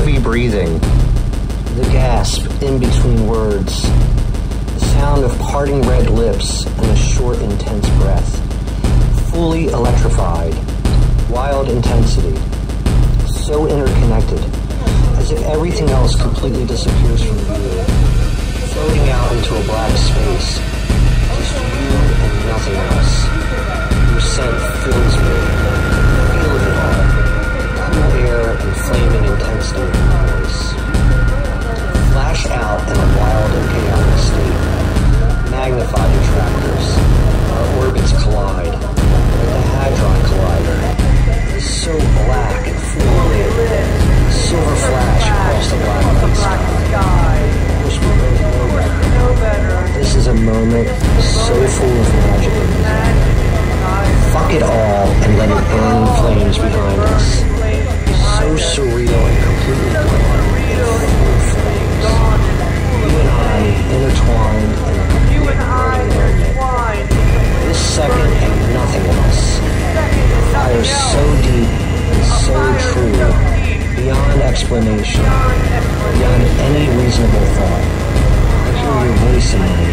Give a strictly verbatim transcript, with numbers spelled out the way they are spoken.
heavy breathing, the gasp in between words, the sound of parting red lips, and a short, intense breath. Fully electrified, wild intensity, so interconnected, as if everything else completely disappears from view, floating out into a black space, just you and nothing else. Your scent fills me, the feel of it all, the cool air and flaming intensity of your voice. Flash out in a wild and chaotic state. Magnified attractors, our orbits collide, like the hadron collider. It is so black and fluid, a silver flash across the black night sky. I wish we both know better. This is a moment so full of magic and music. Fuck it all and let it burn in flames behind us. So surreal and completely gone in full flames. You and I intertwined in a complete burning moment. This second and nothing else. Fire so deep and so true, beyond explanation, beyond any reasonable thought. I hear your voice in my